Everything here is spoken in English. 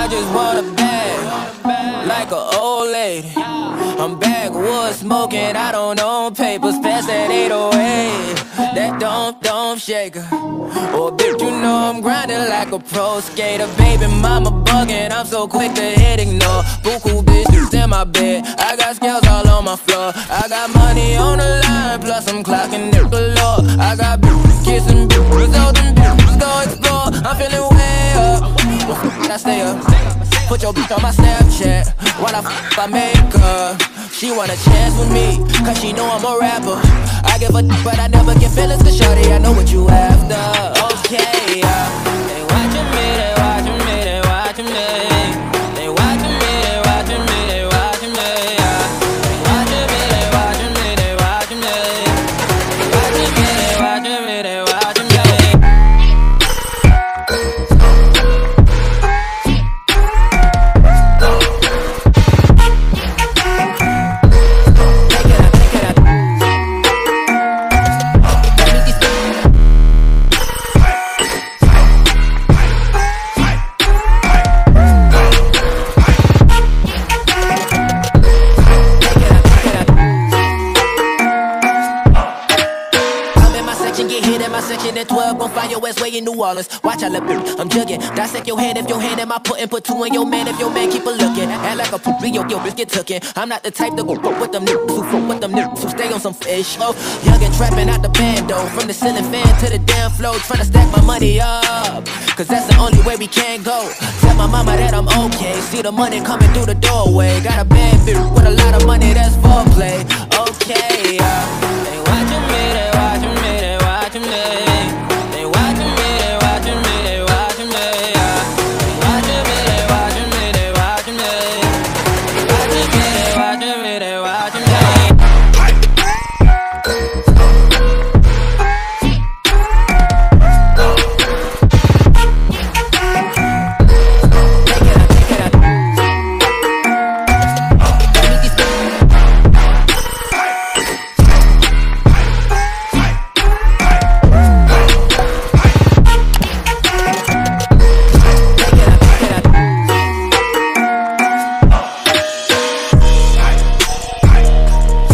just bought a bag, like an old lady. I'm backwoods smoking, I don't own papers. Pass that 808, that don't shake her. Oh bitch, you know I'm grinding like a pro skater. Baby mama bugging, I'm so quick to hit ignore. Buku bitches in my bed, I got scales all on my floor. I got money on the line, plus I'm clocking it galore. I got bitches kissing bitches, all them bitches go explore. I'm feeling way up, I stay up. Put your bitch on my Snapchat while I make her. She want a chance with me, cause she know I'm a rapper. I give a but I never get feelings, cause shawty, I know what you after. Okay, they watching me, they watching me, they watching me. They watching me, they watching me, they watching me. They watching me, they watching me, they watching me. They watching me, they watching me, they watching me. At 12, gon' find your ass way in New Orleans. Watch I look, I'm jugging. Dissect your hand if your hand in my pudding. Put two in your man if your man keep a looking. Act like a poopy, yo bitch get tookin'. I'm not the type to go fuck with them niggas who fuck with them niggas who stay on some fish. Oh, young and trapping out the bando. From the ceiling fan to the damn floor. Tryna stack my money up, cause that's the only way we can go. Tell my mama that I'm okay. See the money coming through the doorway. Got a bad bitch with a lot of money, that's foreplay. Okay,